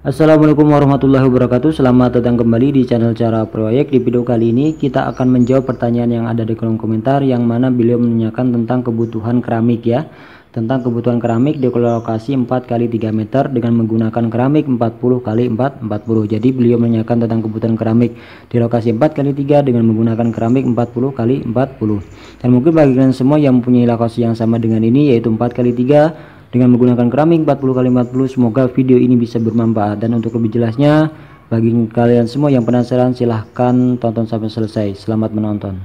Assalamualaikum warahmatullahi wabarakatuh. Selamat datang kembali di channel Cara Proyek. Di video kali ini kita akan menjawab pertanyaan yang ada di kolom komentar, yang mana beliau menanyakan tentang kebutuhan keramik ya. Tentang kebutuhan keramik di lokasi 4x3 meter dengan menggunakan keramik 40x440. Jadi beliau menanyakan tentang kebutuhan keramik di lokasi 4x3 dengan menggunakan keramik 40x40. Dan mungkin bagi kalian semua yang mempunyai lokasi yang sama dengan ini, yaitu 4x3 dengan menggunakan keramik 40x40, semoga video ini bisa bermanfaat. Dan untuk lebih jelasnya, bagi kalian semua yang penasaran, silahkan tonton sampai selesai. Selamat menonton.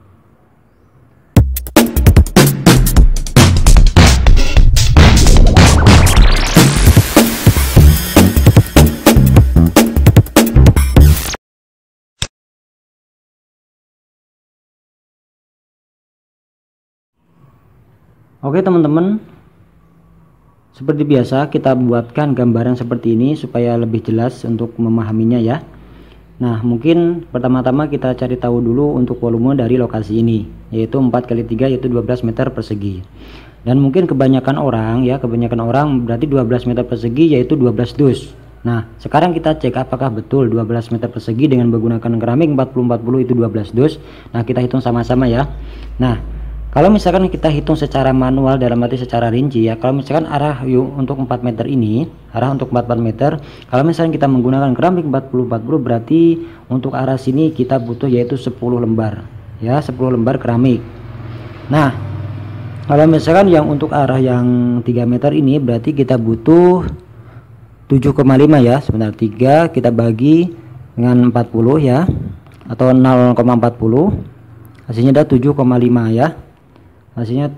Oke teman-teman, seperti biasa kita buatkan gambaran seperti ini supaya lebih jelas untuk memahaminya ya. Nah, mungkin pertama-tama kita cari tahu dulu untuk volume dari lokasi ini, yaitu 4x3 yaitu 12 meter persegi. Dan mungkin kebanyakan orang berarti 12 meter persegi yaitu 12 dus. Nah, sekarang kita cek apakah betul 12 meter persegi dengan menggunakan keramik 40x40 itu 12 dus. Nah, kita hitung sama-sama ya. Nah, kalau misalkan kita hitung secara manual, dalam arti secara rinci ya, kalau misalkan arah untuk 4 meter ini, arah untuk 4 meter, kalau misalkan kita menggunakan keramik 40x40, berarti untuk arah sini kita butuh yaitu 10 lembar ya, 10 lembar keramik. Nah, kalau misalkan yang untuk arah yang 3 meter ini, berarti kita butuh 7,5 ya. Sebentar, 3 kita bagi dengan 40 ya, atau 0,40, hasilnya ada 7,5 ya. Hasilnya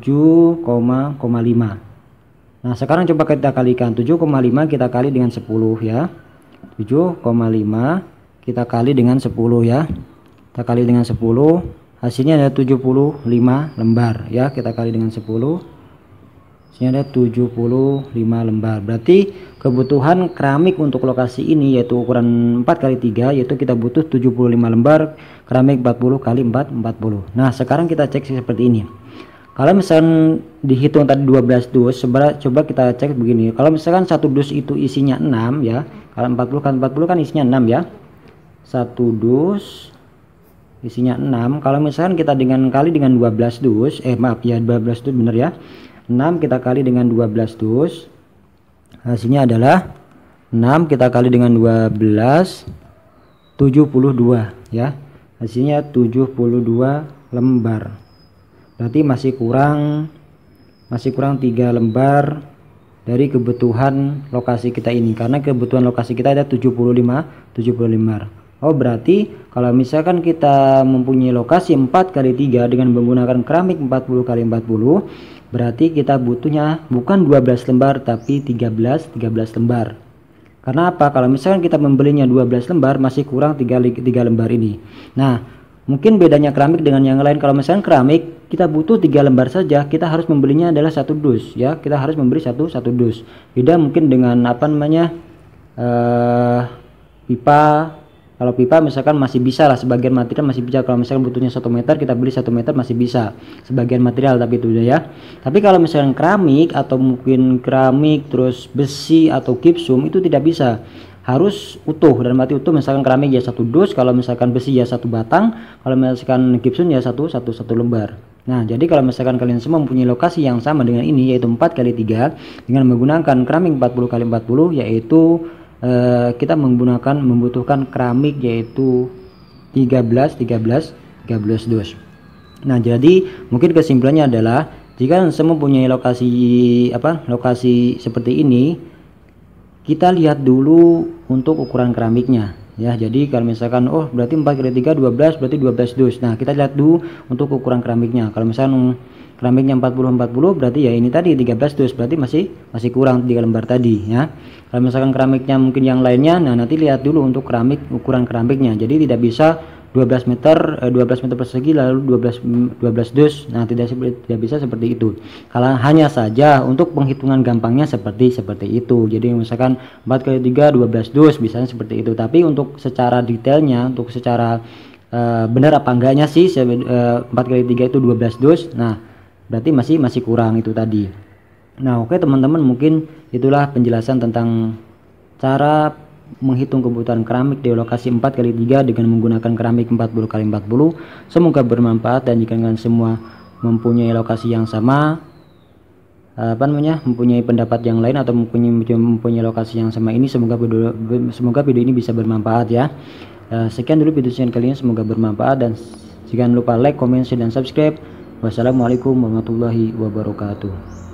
7,5. Nah, sekarang coba kita kalikan 7,5 kita kali dengan 10 ya. 7,5 kita kali dengan 10 ya. Kita kali dengan 10, hasilnya ada 75 lembar ya. Kita kali dengan 10, hasilnya ada 75 lembar. Berarti kebutuhan keramik untuk lokasi ini yaitu ukuran 4x3, yaitu kita butuh 75 lembar keramik 40x40. Nah, sekarang kita cek seperti ini. Kalau misalkan dihitung tadi 12 dus, coba kita cek begini. Kalau misalkan satu dus itu isinya 6 ya. Kalau 40x40 kan isinya 6 ya. Satu dus isinya 6. Kalau misalkan kita kali dengan 12 dus, 12 dus bener ya. 6 kita kali dengan 12 dus, hasilnya adalah 6 kita kali dengan 12, 72 ya. Hasilnya 72 lembar. Berarti masih kurang 3 lembar dari kebutuhan lokasi kita ini, karena kebutuhan lokasi kita ada 75 lembar. Oh, berarti kalau misalkan kita mempunyai lokasi 4x3 dengan menggunakan keramik 40x40, berarti kita butuhnya bukan 12 lembar tapi 13 lembar. Karena apa? Kalau misalkan kita membelinya 12 lembar, masih kurang 3 lembar ini. Nah, mungkin bedanya keramik dengan yang lain, kalau misalkan keramik kita butuh 3 lembar saja, kita harus membelinya adalah 1 dus ya. Kita harus membeli satu dus. Beda mungkin dengan pipa. Kalau pipa misalkan masih bisa lah, sebagian material masih bisa. Kalau misalkan butuhnya 1 meter, kita beli 1 meter masih bisa sebagian material, tapi itu ya. Tapi kalau misalkan keramik atau mungkin keramik terus besi atau gipsum, itu tidak bisa, harus utuh. Dan mati utuh, misalkan keramik ya 1 dus, kalau misalkan besi ya 1 batang, kalau misalkan gipsum ya satu lembar. Nah, jadi kalau misalkan kalian semua mempunyai lokasi yang sama dengan ini, yaitu 4x3 dengan menggunakan keramik 40x40, yaitu kita membutuhkan keramik yaitu 13 dus. Nah, jadi mungkin kesimpulannya adalah, jika semua mempunyai lokasi seperti ini, kita lihat dulu untuk ukuran keramiknya ya. Jadi kalau misalkan berarti 4x3 12, berarti 12 dus. Nah, kita lihat dulu untuk ukuran keramiknya. Kalau misalkan keramiknya 40x40, berarti ya ini tadi 13 dus, berarti masih kurang 3 lembar tadi ya. Kalau misalkan keramiknya mungkin yang lainnya, nah nanti lihat dulu untuk ukuran keramiknya. Jadi tidak bisa 12 meter persegi lalu 12 dus. Nah, tidak bisa seperti itu. Kalau hanya saja untuk penghitungan gampangnya seperti itu. Jadi misalkan 4x3 12 dus, bisanya seperti itu. Tapi untuk secara detailnya, untuk secara benar apa enggaknya sih 4x3 itu 12 dus. Nah, berarti masih kurang itu tadi. Nah, oke teman-teman, mungkin itulah penjelasan tentang cara menghitung kebutuhan keramik di lokasi 4x3 dengan menggunakan keramik 40x40. Semoga bermanfaat, dan jika kalian semua mempunyai lokasi yang sama, mempunyai pendapat yang lain atau mempunyai lokasi yang sama ini, semoga video ini bisa bermanfaat ya. Sekian dulu video kali ini, semoga bermanfaat, dan jangan lupa like, comment, share, dan subscribe. Wassalamualaikum warahmatullahi wabarakatuh.